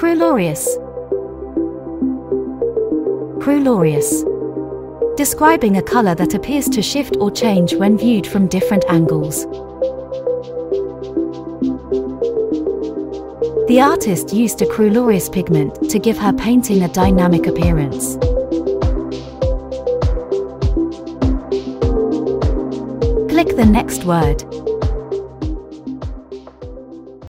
Crouloreous. Crouloreous. Describing a color that appears to shift or change when viewed from different angles. The artist used a crouloreous pigment to give her painting a dynamic appearance. Click the next word.